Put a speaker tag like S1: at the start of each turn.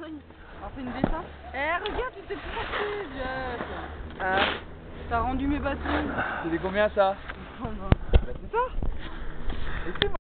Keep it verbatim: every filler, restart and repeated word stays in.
S1: montagne. Alors fais une dessin. Eh regarde, tu t'es planté, Jeff.
S2: Ah,
S1: T'as rendu mes bâtons.
S2: c'était combien ça?
S1: Oh non.
S2: Bah c'est ça. Et c'est